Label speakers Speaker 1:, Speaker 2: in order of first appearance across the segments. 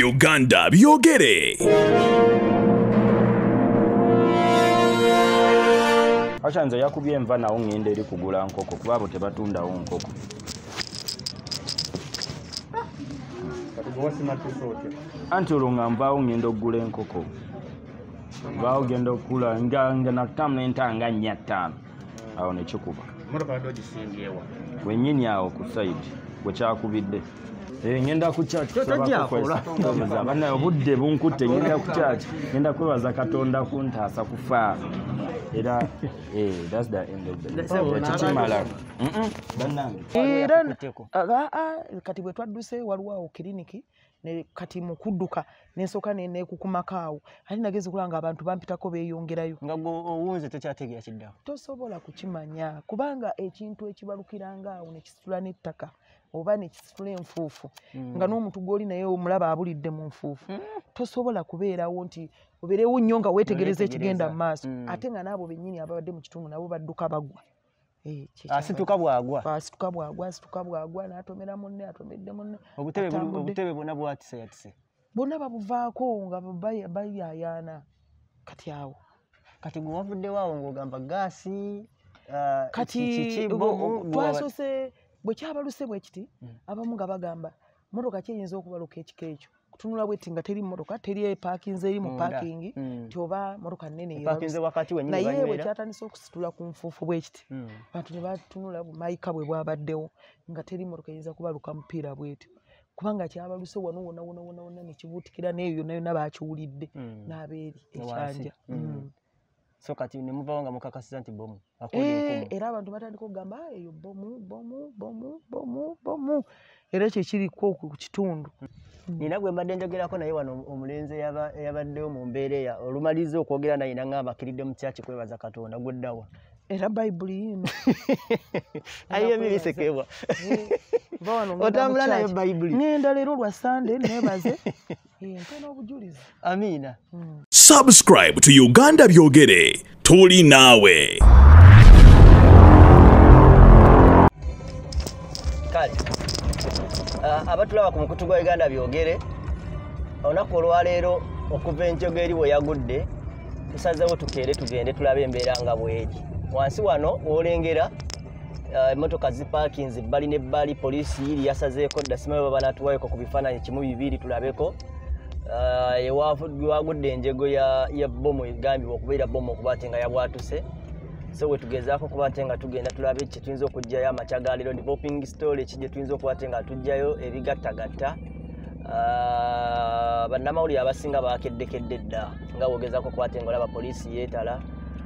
Speaker 1: Uganda byogere.
Speaker 2: Acha nze yakubye enva nawo ngende eri kugula nkoko kuba abo tebatundawo nkoko. Anti olunga nvaawo ngenda okugula enkoko. Nvaawo genda okula nga na tamu n'entanga 4-5. Awo ne kikuba.
Speaker 3: Motoka dogisimbyewa.
Speaker 2: Wennyini awo ku side bwe kyakubidde. Ngenda ku church bana obudde bunkutte ngenda ku church ngenda kwebaza Katonda kuntaasa kufa era that's the end of the chichimala
Speaker 4: kati bwe twadduse waliwo kiriniki ne kati mukudduka nensoka ne kukumakaawo ali nageze kulanga abantu bampitako beeyongerayo
Speaker 3: nga owunze tekyategeera kiddawo
Speaker 4: tosobola kukimanya kubanga ekintu ekibalukiranga awo ne kisitula n'ettaka oba ne kisitula enfuufu nga n'omuntu gw'oli naye omulaba abulidde mu nfuufu tosobola kubeerawo nti obeerewo nnyo nga weetegereza ekigenda mu maaso ate nga n'abo bennyini ababadde mu kitundu nabo badduka bagwa
Speaker 3: asituka
Speaker 4: bwagwa n'atomera munne atomedde munne
Speaker 3: obutebe bwonna bwatise yatise
Speaker 4: bonna babuvaako nga bayaayaana kati awo
Speaker 3: kati gwe wavuddewo awo ng'ogamba gaasi
Speaker 4: kati twasose bwe kyabaluse bwe kiti abamu nga bagamba motoka kyeyinza okubaluka ekika ekyo kutunula bweti nga teri motoka teri epakinze eri mu parking tyoba motoka nnene naye bwe kyatandise okusitula ku nfuufu bwe kiti abantu ne batunula mayika bwe bwabaddewo nga teri motoka eyinza kubaluka mupiira bwetyo kubanga kyabaluse wano wonna ne kibuutikira n'eyo yonna baakiwulidde n'abeeri ekyanja
Speaker 3: so kati ne muvaawo nga mukakasiza nti bomu
Speaker 4: era abantu batandika okugamba eyo bomu era ekyo kiriko ku kitundu
Speaker 3: nina gwe mbadde njogerako naye wano omulenzi eyabaddewo mu mbeera eya olumaliza okwogera naye nangamba akiridde mu kyaki kwebaza Katonda gweddawa
Speaker 4: era bayibuli yino
Speaker 3: ayiye mirisekebwa otambula nayo bayibuli
Speaker 4: ngenda leero lwa Sande nebaze mpena obujulizi
Speaker 3: amiina
Speaker 1: Subscribe to Uganda byogere tuli naawe
Speaker 3: kale abatulaba ku mukutu gwa Uganda byogere olunaku olwaleero okuva enjogo eri bwe yagudde tusazeewo tukeere tugende tulabe embeera nga bweri wansi wano wolengera emotoka zipaakinze ebbali n'ebbali poliisi yiri yasazeeko dda simanyi baba natuwayeko ku bifaananyi kimu bibiri tulabeko ewagudde enjego ya bomu egambibwa okubeera bomu okuba ate nga yabwatuse so we tugezaako okuba ate nga tugenda tulabe kye tuyinza okugjayo amakyagaliro developing story ekijje tuyinza okuba ate nga tujjayo ebigattagatta bannamawulire abasinga bakeddekedde dda nga wogezaako okuba ate nga olaba poliisi yeetala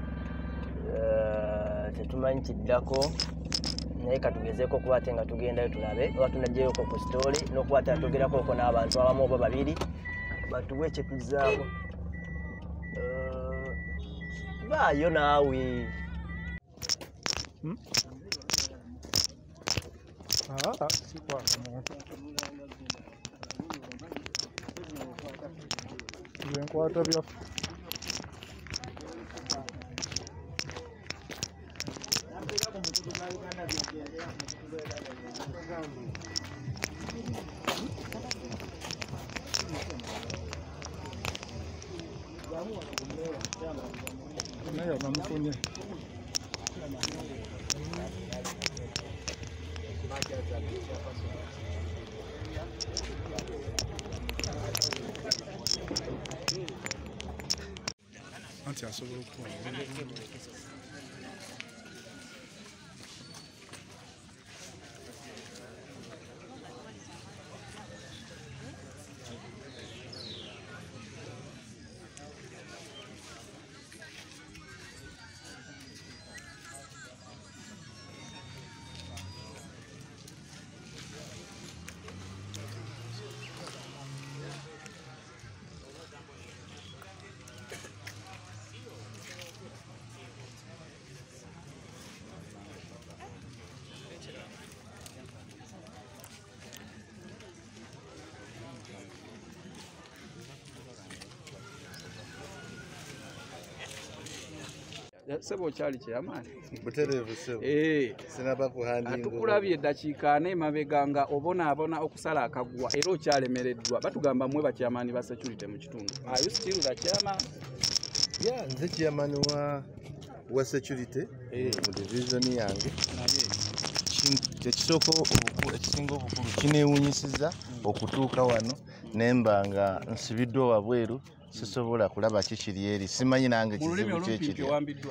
Speaker 3: tetumanyi kiddako naye katugezeeko okuba ate nga tugendayo tulabe oba tunajjayoko ku story n'okuba ate atogerako n'abantu abamu oba babiri batuwe kye tuzzaako baayo naawe
Speaker 5: enkwata byaffe naye bamufunye anti asobola okukola
Speaker 6: Sebo kyali kyamani.
Speaker 7: Buterevu sebo. Sinaba kuhandinga.
Speaker 6: Tukulabye eddakiika 4 emabega nga obona okusala akagwa era okyalemereddwa. Batugamba mwe bakyamani ba security mu kitundu. Are you still the chairman?
Speaker 7: Yeah, nze chairman wa security mu division yange. Ekisoko ekisinga obukulu kineewunyisiza okutuuka wano nembanga nsibiddwa wabweru sisobola kulaba kikiri eri simanyi nange kizibu kyekiri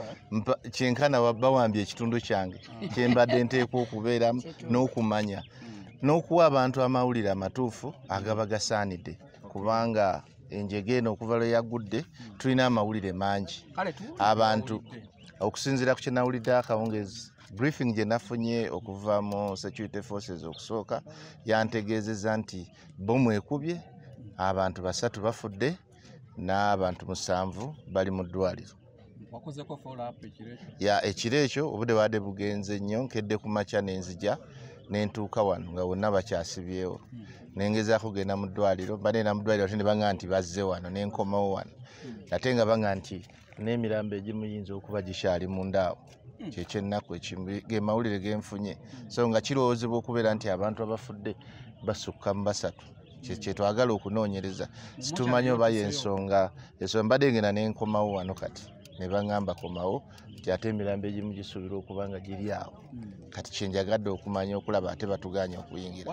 Speaker 7: kyenkana bawambye ekitundu kyange kyembadde nteekwa okubeeramu n'okumanya n'okuwa abantu amawulire amatuufu agaba gasaanidde kubanga enjege eno okuva lwe yagudde tulina amawulire mangi abantu okusinziira ku kyenawulidde akawungezi briefing je nafunye okuva mu security forces okusooka yantegeezezza nti bomu ekubye abantu 3 bafudde n'abantu 7 bali mu ddwaliro.
Speaker 6: Wakozeko follow up ekirekyo?
Speaker 7: Ya ekirekyo obudde bwadde bugenze nnyo nkedde ku makya nenzija nentuuka wano nga wonna bakyasibyewo nengezaako kugenda mu ddwaliro banena mu ddwaliro ate ne baŋŋamba nti bazze wano nenkomawo wano ate nga baŋŋamba nti n'emirambo egimu yinza okuba gikyali mundaawo kyekyennaku ge mawulire genfunye so nga kirowoozebwa okubeera nti abantu abafudde basukka mu 3 kyetwagala okunoonyereza situmanyi oba yensonga mbadde ngenda nenkomawo wano kati ne baŋŋamba komawo nti ate emirambo egimu gisuubirwa okuba nga giri awo kati kyenjagadde okumanya okulaba ate batuganya okuyingira.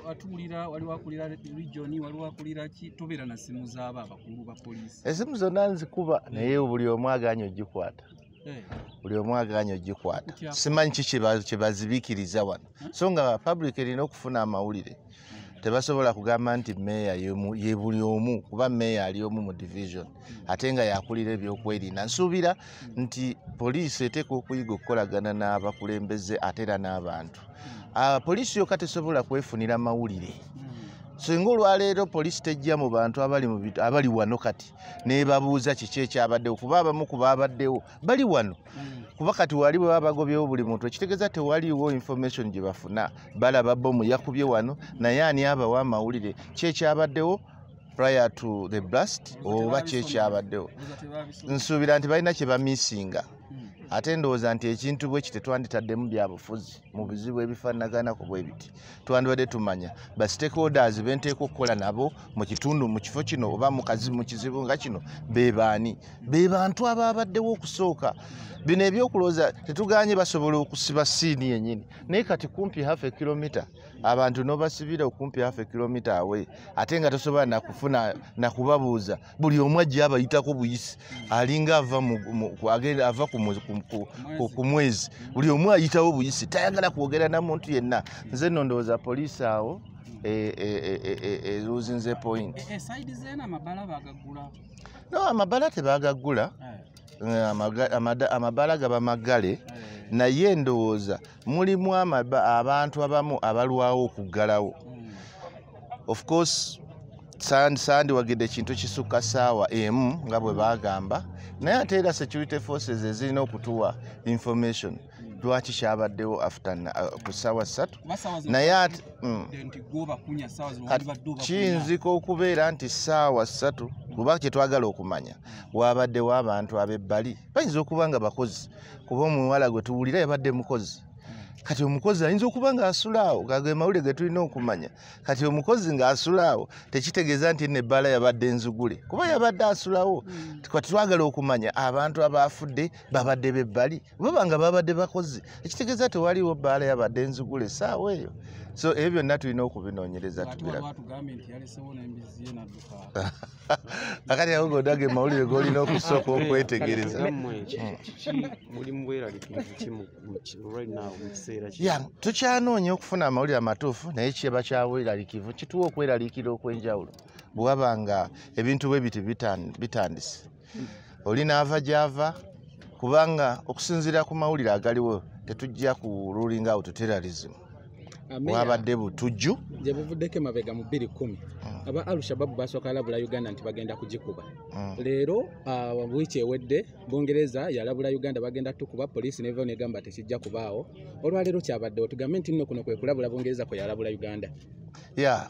Speaker 6: Waliwo akulira region, waliwo akulira ki tobeera na simu z'abo abakulu ba poliisi?
Speaker 7: Esimu zonna nzikuba naye buli omu aganya ogikwata. Buli omu aganya ogikwata. Simanyi ki kye bazibiikiriza wano so nga public erina okufuna amawulire tebasobola kugamba nti meya ye buli omu kuba meya ali omu mu division ate nga yakulira ebyokwerinda. Nsuubira nti poliisi eteekwa okuyiga okukolagana n'abakulembeze ate era n'abantu. Poliisi yokka tesobola kwefunira mawulire. Singa olwaleero poliisi tejja mu bantu abali wano kati nebabuuza kiki ekyabaddewo kuba abamu ku baabaddewo bali wano kuba kati wali bwe babagobyewo buli muntu ekitegeeza tewaliwo information gye bafuna balaba bomu yakubye wano naye ani abawa amawulire kyekyabaddewo prior to the blast oba kyekyabaddewo. Nsuubira nti balina kye bamisinga ate ndowooza nti ekintu bwe kitetwanditaddemu byabufuzi mu bizibu ebifaanaganako bwe biti twandibadde tumanya ba stakeholders benteekwa okukola nabo mu kitundu mu kifo kino oba mu kizibu nga kino bebaani be bantu abaabaddewo okusooka. Bino ebyokulowooza tetuganye basobola okusiba siini yennyini naye kati kumpi half a kilometer abantu n'obasibira okumpi half a kilometer awe ate nga tosobola nakufuna nakubabuuza buli omu ajja abayitako buyisi alinga ava ku mwezi buli omu ayitawo buyisi tayagala kwogera na muntu yenna. Nze nno ndowooza poliisi awo eruzinze point. No, amabala tebagaggula amabala gaba magale naye ndowooza mulimu abantu abamu abalwawo okuggalawo. Of course sandiwagidde kintu kisukka ssaawa emu nga bwe bagamba naye ate era security forces ezirina okutuwa information lwaki kyabaddewo ku ssaawa 3 naye ate kiyinzika okubeera nti ssaawa 3 kuba kyetwagala okumanya wabaddewo abantu ab'ebbali bayinza okuba nga bakozi kuba omuwala gwe tuwulira yabadde mukozi kati omukozi ayinza okuba ng'asulaawo gage mawulire ge tulina okumanya kati omukozi ng'asulaawo tekitegeeza nti nebbala yabadde nzugule kuba yabadde asulawo kati twagala okumanya abantu abaafudde babadde b'ebbali baba nga babadde bakozi ekitegeeza tewaliwo bbaala yabadde nzugule essaawa eyo. So ebyo byonna tulina okubinoonyereza akati awo godage mawulire g'olina okusooka okwetegereza. Tukyanoonya okufuna amawulire amatuufu naye kyeba kyabweralikivu kituwa okweraliikira okw'enjawulo bwe waba nga ebintu bwe biti bitandise oli n'ava gy'ava kubanga okusinziira ku mawulire agaliwo tetujja ku ruling out terrorism wabadde butujju
Speaker 6: gye buvuddeko emabega mu 2010 aba Al-Shabaab basooka alabula Uganda nti bagenda kugikuba. Leero wiiki ewedde Bungereza yalabula Uganda bagenda tukuba poliisi neva negamba tekijja kubaawo. Olwaleero kyabaddewo tugambe nti nno kuno kwe kulabula Bungereza kwe yalabula Uganda.
Speaker 7: Yeah,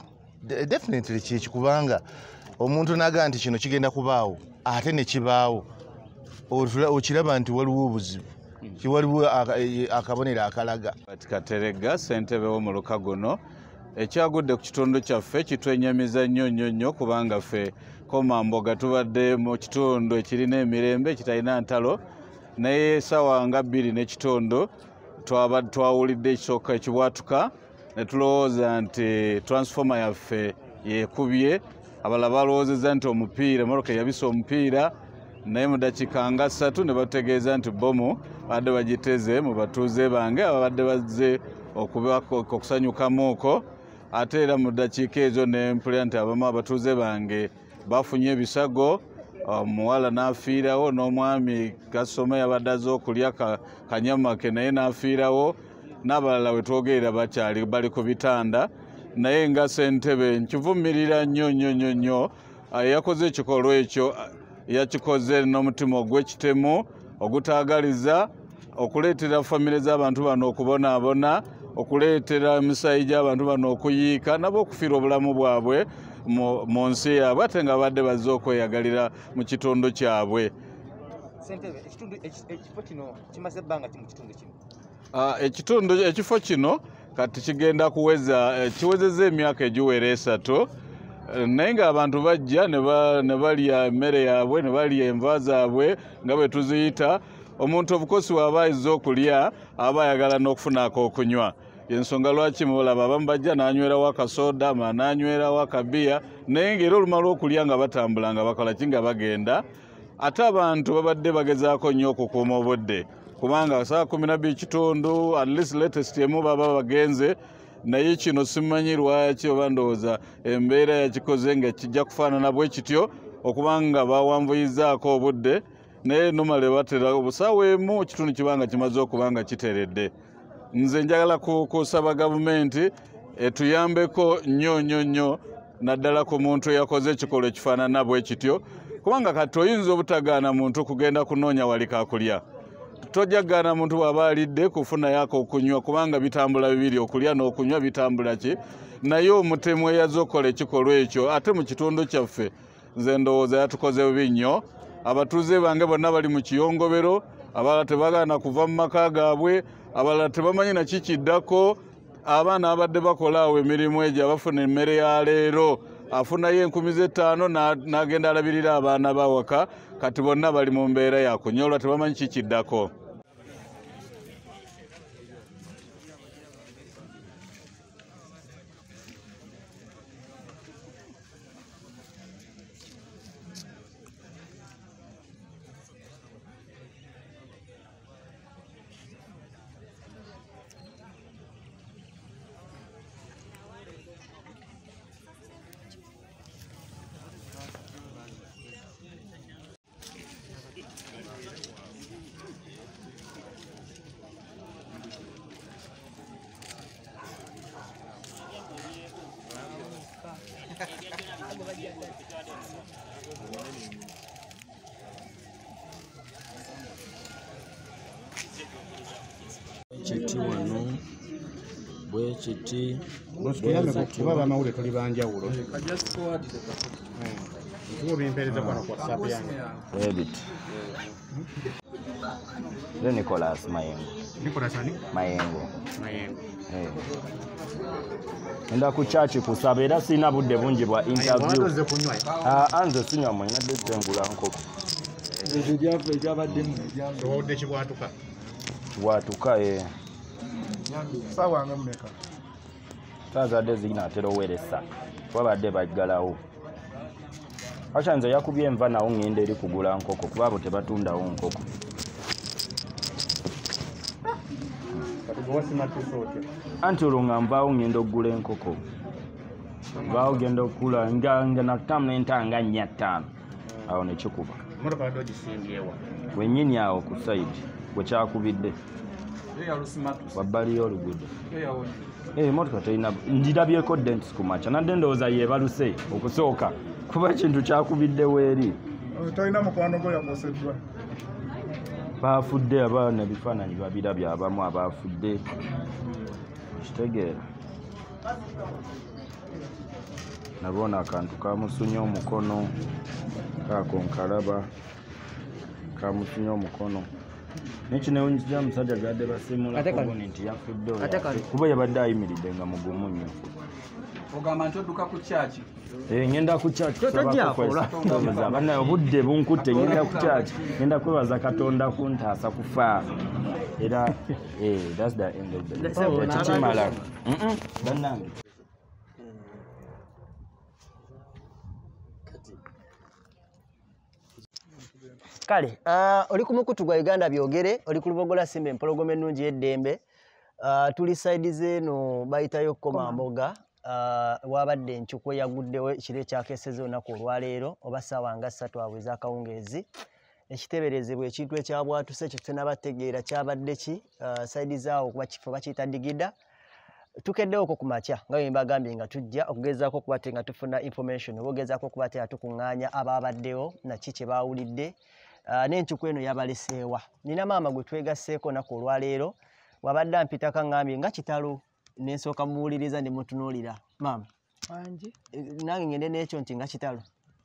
Speaker 7: definitely kiki kubanga omuntu naga nti kino kigenda kubaawo ate ne kibaawo okiraba nti waliwo obuzibu kiwaliwo akabonero akalaga
Speaker 8: Katerega ssentebe wo mu luka guno ekyagudde ku kitundu kyaffe kitwenyamiza nnyo kubanga ffe Ekomamboga tubadde mu kitundu ekirina emirembe ekitalina ntalo naye essaawa nga 2:30 twawulidde ekisooka ekibwatuka ne tulowooza nti transformer yaffe yekubye abalala balowoozezza nti omupiira moroka yabisa omupiira naye mu dakiika nga 3 ne bategeeza nti Boomu badde bagiteze mu batuuze bange ababadde bazze okusanyukamuuko ate era mu dakiika ezo ne mpulira nti abamu abatuuze bange bafunye ebisago omuwala n'afiirawo n'omwami gasoma yabadde azze okulya kanyama ke naye n'afiirawo n'abalala we twogerera bakyali bali ku bitanda naye nga ssentebe nkivumirira nnyo yakoze ekikolwa ekyo yakikoze n'omutima ogw'ekitemu ogutaagaliza okuleetera famire z'abantu bano okubonaabona okuleetera emisayi gy'abantu bano okuyiika nabo okufiira obulamu bwabwe mu nsi yaabwe ate nga badde bazze okweyagalira mu kitundu kyabwe. Ekifo kino kati kigenda kiwezezza emyaka egiwera 3 naye ng'abantu bajja ne balya emmere yaabwe ne balya enva zaabwe nga bwe tuziyita omuntu obukosi bw'aba ayizza okulya aba ayagala n'okufuna ak'okunywa ensonga lwaki mulaba abamu bajja n'anywerawo akasoda n'anywerawo akabiya naye ng'era olumala okulya nga batambula nga bakola ki nga bagenda ate abantu babadde bagezaako nnyo okukuuma obudde kubanga saa 12 at least latest emu baba bagenze naye kino simanyi lwaki oba ndowooza embeera yakikoze nga kijja kufaanana bwe kityo okubanga bawanvuyizaako obudde naye nomale batera obusaawa emu ekitundu kibanga kimaze okubanga kiteredde. Nze njagala kusaba gavumenti etuyambeko nnyo naddala ku muntu eyakoze ekikolwa ekifaanana bwe kityo kubanga kati oyinza obutagaana muntu kugenda kunoonya wali kakulya tojagaana muntu bw'aba alidde kufuna yako okunywa kubanga bitambula bibiri okulya n'okunywa bitambula ki naye omutemu eyazze okukola ekikolwa ekyo ate mu kitundu kyaffe nze ndowooza yatukoze bubi nnyo abatuuze bange bonna bali mu kiyongobero abalala tebagaana kuva mu maka gaabwe abalala tebamanyi na kikiddako abaana abadde bakola awo emirimu egyo abafuna emmere ya leero afunayo 5,000 n'agenda alabirira abaana bawaka kati bonna bali mu mbeera yakunyolwa tebamanyi kikiddako.
Speaker 2: Kiti wano bwe kiti
Speaker 6: kuba bamawule tuli banjawulo bimpereza kwano kwa WhatsApp yange
Speaker 2: ebit Nicholas Mayengo enda ku church kusaba era sina budde bungi bwa interview anze sinywa mwina dezengula nkoko
Speaker 6: owodde kibwatuka
Speaker 5: sawa nga mmeka
Speaker 2: tazadde zinaatera oweresa wabadde baggalawo akya nze yakubye enva nawo ŋŋenda eri kugula nkoko kuba abo tebatundawo nkoko anti olwo nga nvaawo ŋŋenda okugula enkoko nvaawo genda okugula nga nakutamu n'entanga 4-5 awo nekikuba wennyini awo ku sayidi bwe kyakubidde wabbali y'oluguudo emotoka terina ndirabyeko dents ku makya nadde ndowooza yeebaluse okusooka kuba ekintu kyakubiddewo eri
Speaker 5: talina mukwano gwe yakoseddwa
Speaker 2: baafudde abaana ebifaananyi babirabye abamu abaafudde kitegeera naboona akantu kamusunye omukono kaako nkalaba kamufunye omukono nekino njija musajja gadde basimula community yafudde kuba yabadde ayimiridde nga mugumu nnyo
Speaker 6: ogamba nti odduka ku kyaki
Speaker 2: ngenda ku kyaki bannaye obudde bunkutte ngenda ku kyaki ngenda kwebaza katonda kuntaasa kufa era that's the end of the tekimala bannange
Speaker 3: kale oli ku mukutu gwa Uganda byogere oli ku Lubogola Simba empologoma ennungi y'eddembe tuli side zeno bayitayo Ekomamboga wabadde enkyuko yaguddewo ekiro ekyakeseze olunaku olwaleero oba ssaawa nga 3 aweza akawungeezi ekiteeberezebwa ekintu ekyabwatuuse ekyo tenabategeera kyabadde ki side zaawo kuba kifo bakiyita digida tukeddewoko ku makya nga bwe mbagambye nga tujja okugezaako okuba te nga tufuna information oba ogezaako okuba te nga tukuŋŋaanya abaabaddewo naki kye baawulidde n'enkyuko eno yabaleseewa nina maama gwe twegasseeko naku olwaleero wabadde ampitako aŋŋambye nga kitalo nensooka muwuliriza ne mutunuulira maama
Speaker 4: wangi
Speaker 3: nange ngende n'ekyo nti nga kitalo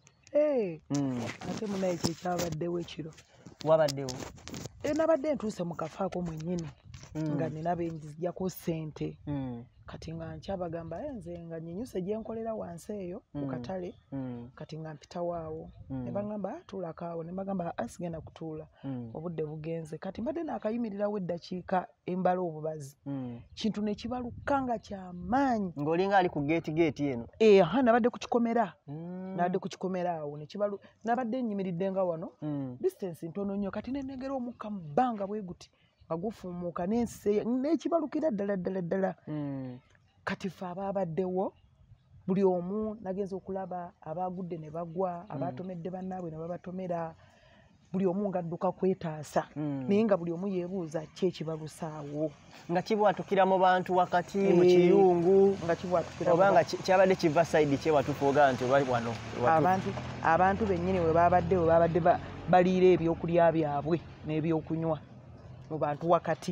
Speaker 4: ate munaye kyekyabaddewo ekiro
Speaker 3: wabaddewo
Speaker 4: nabadde ntuuse mu kafaako mwennyini nga nina benjijjako ssente kati nga nkyabagamba nze nga nyinyuse gye nkolera wansi eyo ku katale kati nga mpitawo awo ne bagamba tuulako awo ne bagamba asigenda kutuula obudde bugenze kati mbadde naakayimirirawo eddakiika embala obubazi kintu ne kibaluka nga kyamaanyi
Speaker 3: ng'olinga ali ku geeti eno
Speaker 4: nabadde kukikomera nabadde kukikomera awo nabadde nyimiridde nga wano distance ntono nnyo kati nenegera omukka mu bbanga bwe guti nga gufuumuuka n'ekibalukira ddala kati ffe abaabaddewo buli omu nagenza okulaba abaagudde ne bagwa abaatomedde bannaabwe ne babatomera buli omu ng'adduka kwetaasa naye nga buli omu yeebuuza ki ekibalusaawo
Speaker 3: nga kibwatukira mu bantu wakati mu kiyungu
Speaker 4: nga kibwatukira
Speaker 3: oba nga kyabadde kiva sayidi kyewatufuuga nti oba wano
Speaker 4: abantu bennyini we baabadde baliira ebyokulya byabwe n'ebyokunywa mu bantu wakati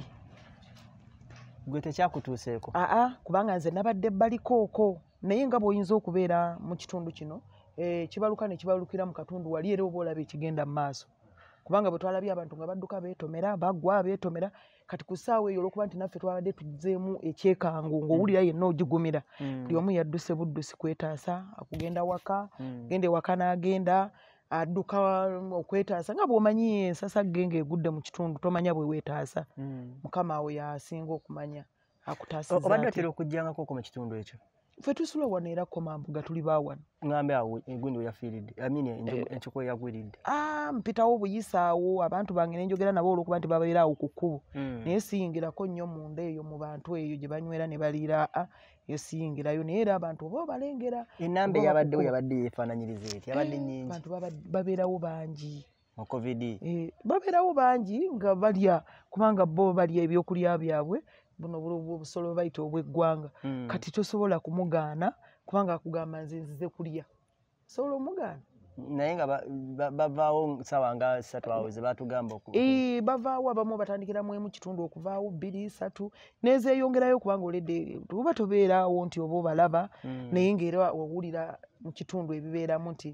Speaker 3: gwe tekyakutuuseeko
Speaker 4: kubanga nze nabadde balikooko naye nga bw'oyinza okubeera mu kitundu kino kibaluka ne kibalukira mu katundu wali era oba olaba ekigenda mu maaso kubanga bwe twalabye abantu nga badduka beetomera bagwa beetomera kati ku ssaawa eyo olwokuba nti naffe twabadde tuzzeemu ekyekangu ng'owulira yenna ogigumira buli omu yadduse buddusi kwetaasa akugenda waka genda ewaka n'agenda adduka okwetaasa nga bw'omanyi ensasa genge egudde mu kitundu tomanya bwe weetaasa mukama awo yasinga okumanya akutaasiza
Speaker 3: obadde otera okujjangako mu kitundu ekyo
Speaker 4: ffe tusula wano era Ekomamboga tuli baawano
Speaker 3: ngambe awo egundi weyafiiridde enkyuko eyagwiridde
Speaker 4: mpitawo buyisaawo abantu bange nenjogera nabo olwokuba nti babeera awo ku kkubo naye siyingirako nnyo munda eyo mu bantu eyo gye banywera ne baliira yo siyingirayo naye era abantu oba obalengera
Speaker 3: enamba eyabaddewo yabadde yeefaananyiriza eti yabadde nnyingi
Speaker 4: abantu babeerawo bangi
Speaker 3: mu covid
Speaker 4: babeerawo bangi nga balya kubanga bo balya ebyokulya byabwe buno obusolo bayita obw'eggwanga kati tosobola kumugaana kubanga akugamba nze nzize kulya sobola omugaana
Speaker 3: naye nga bavaawo ssaawa nga 3 awo ze batugamba
Speaker 4: bavaawo abamu batandikiramu emu kitundu okuvaawo 2 3 nezeeyongerayo kubanga oledde tuba tobeeraawo nti oba obalaba naye ng'era owulira mu kitundu ebibeeramu nti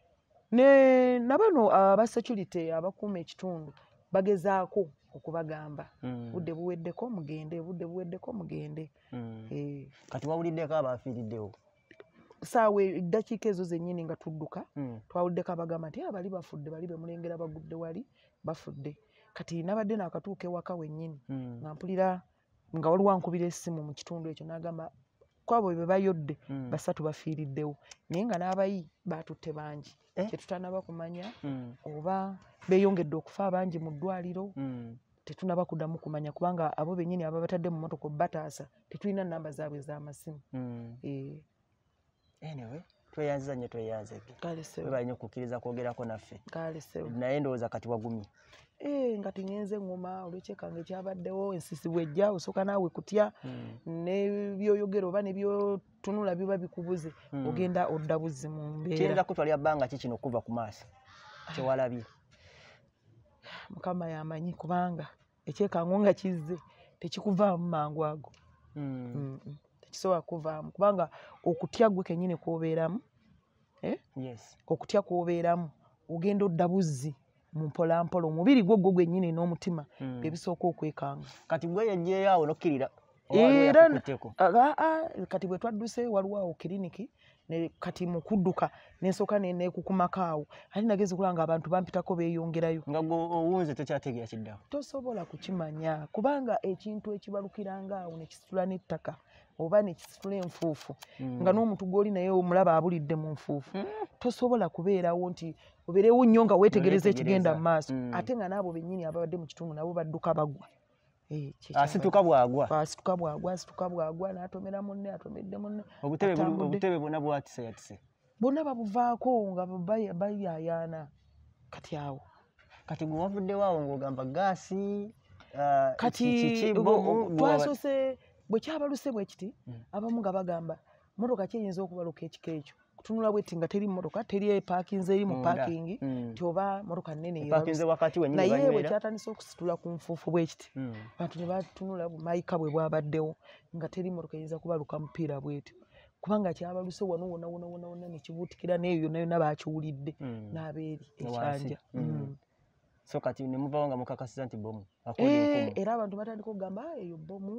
Speaker 4: nabano abasecurity abakuuma ekitundu bagezaako okubagamba budde buweddeko mugende
Speaker 3: kati wawuliddeko abaafiiriddewo
Speaker 4: saawa eddakiika ezo zennyini nga tudduka twawuliddeko abagamba nti abali bafudde bali bemulengera bagudde wali bafudde kati nabadde naakatuuka ewaka wennyini nga mpulira nga waliwo ankubira essimu mu kitundu ekyo n'agamba kwabo be bayodde 3 bafiiriddewo naye nga n'abayi baatutte bangi kyetutanaba kumanya oba beeyongedde okufa abangi mu ddwaliro tetunaba kuddamu kumanya kubanga abo bennyini aba batadde mu motoka bataasa tetulina namba zaabwe ez'amasimu
Speaker 3: anyway tweyanziza nnyo webaye nnyo okukkiriza kwogerako naffe naye ndowooza kati wagumye
Speaker 4: nga tingenze ngoma olwekyekange kyabaddewo ensisi bwejja osooka naawe kutya nebyoyogera oba nebyotunula biba bikubuze ogenda odda buzzi mu mbeera
Speaker 3: kiyinza kutwalira bbanga ki kino okuva ku maaso kyewalabye
Speaker 4: mukama yamanyi kubanga ekyekango nga kizze tekikuvaamu mangu ago tekisobola kuvaamu kubanga okutya gwe kennyini kwobeeramu okutya kwobeeramu ogenda odda buzzi mumpola mpola omubiri gwo gwennyini n'omutima ebisooka okwekanga
Speaker 3: kati gwe yajjeyo awo nokkirira
Speaker 4: era kati bwe twadduse waliwo awo kiriniki kati mu kudduka n'ensooka nekukumako awo ate nagezi kulanga abantu bampitako beeyongerayo
Speaker 3: nga gwe owunze tokyategeera kiddawo
Speaker 4: tosobola kukimanya kubanga ekintu ekibalukiranga awo ne kisitula n'ettaka oba ne kisitula enfuufu nga n'omuntu gw'oli naye omulaba abulidde mu nfuufu tosobola kubeerawo nti obeerewo nnyo nga weetegereza ekigenda mu maaso ate nga n'abo bennyini ababadde mu kitundu nabo badduka bagwa
Speaker 3: asituka
Speaker 4: bwagwa n'atomera munne atomedde munne
Speaker 3: obutebe bwonna bwatise yatise
Speaker 4: bonna babuvaako nga bayaayaana kati awo
Speaker 3: kati gwe wavuddewo awo ng'ogamba gaasi
Speaker 4: kati twasose bwe kyabaluse bwe kiti abamu nga bagamba motoka kyeyinza okubaluka ekika ekyo kutunula bweti nga teri motoka teri epaakinze eri mu paakingi nti oba motoka nnene naye bwe kyatandisa okusitula ku nfuufu bwe kiti abantu ne batunula mayika bwe bwabaddewo nga teri motoka eyinza kubaluka mupiira bwetyo kubanga kyabaluse wano wona ne kibuutikira neeyo yonna yonna baakiwulidde n'abeeri ekyanja
Speaker 3: so kati ne muvaawo nga mukakasiza nti bomu
Speaker 4: era abantu batandika okugamba eyo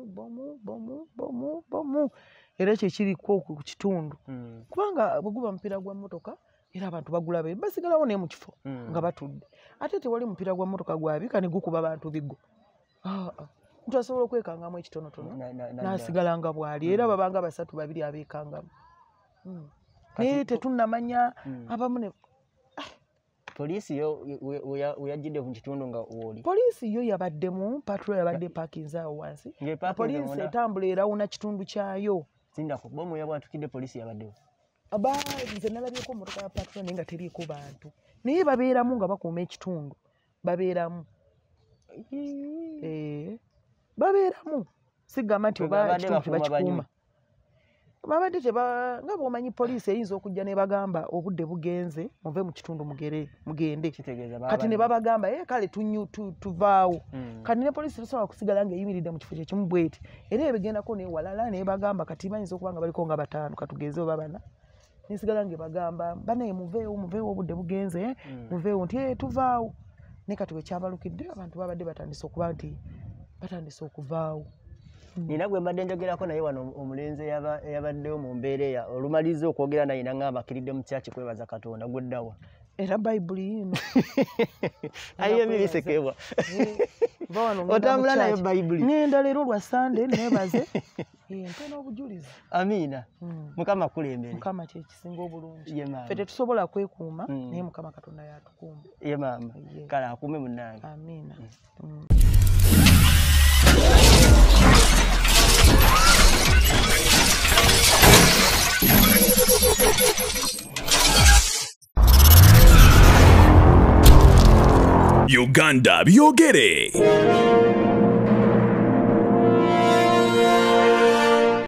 Speaker 4: bomu era ekyo kiriko ku kitundu kubanga bwe guba mupiira gwa mmotoka era abantu bagula basigalawo naye mu kifo nga batudde ate tewali mupiira gwa mmotoka gwabika ne gukuba abantu biggo omuntu asobola okwekangamu ekitonotono n'asigala nga bw'ali era babanga basatu babiri abeekangamu naye tetunnamanya abamu ne
Speaker 3: poliisi yo weyajjidde ku kitundu nga woli
Speaker 4: poliisi yo yabaddemu patro yabadde paakinze awo wansi poliisi etambula erawuna kitundu kyayo
Speaker 3: sindako bomu yabwatukidde poliisi yabaddewo
Speaker 4: nze nalabyeko motoka ya patro naye nga teriiko bantu naye babeeramu nga bakuuma ekitundu babeeramu babeeramu sigamba nti oba ekitundu tebakikuuma babadde nga bw'omanyi poliisi eyinza okujja ne bagamba obudde bugenze muve mu kitundu mugende kati ne babagamba kale tuvaawo kati ne poliisi tesobola kusigala ng'eyimiridde mu kifo kyekimu bweti era ebigendako newalala naye bagamba kati bayinza okuba nga baliko nga bataano katugenze oba bana nesigala ng'ebagamba banaye muveewo obudde bugenze muveewo nti tuvaawo naye kati bwe kyabalukidde abantu babadde batandise okuba nti batandise okuvaawo
Speaker 3: nina gwe mbadde njogerako naye wano omulenzi eyabaddewo mu mbeera olumaliza okwogera naye nangamba akiridde mu kyaki kwebaza Katonda gweddawa
Speaker 4: era bayibuli yino
Speaker 3: ayiye ebisekebwa otambula nayo bayibuli
Speaker 4: ngenda leero lwa sande nebaze mpena obujulizi
Speaker 3: amiina mukama kulembere
Speaker 4: mukama kyekisinga obulungi ffe tetusobola kwekuuma naye mukama Katonda yatukuuma
Speaker 3: ye maama kale akuume munnange
Speaker 4: amiina
Speaker 1: Uganda byogere.